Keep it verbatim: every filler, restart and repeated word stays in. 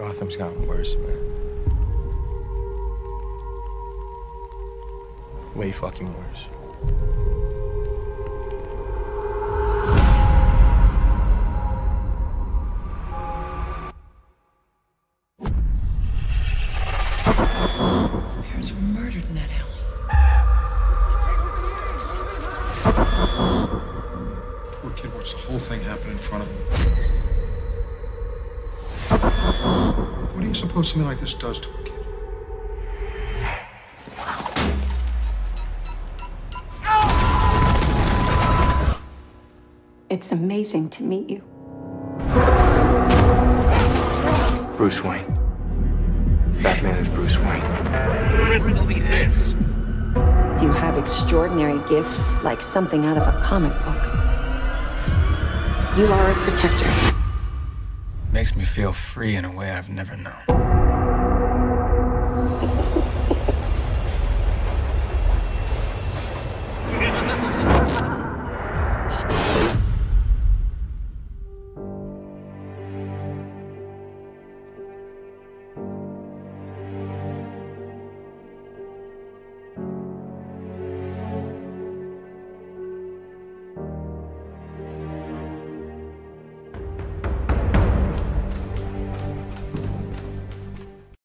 Gotham's gotten worse, man. Way fucking worse. His parents were murdered in that alley. Poor kid watched the whole thing happen in front of him. What do you suppose something like this does to a kid? It's amazing to meet you. Bruce Wayne. Batman is Bruce Wayne. It will be this. You have extraordinary gifts, like something out of a comic book. You are a protector. Makes me feel free in a way I've never known.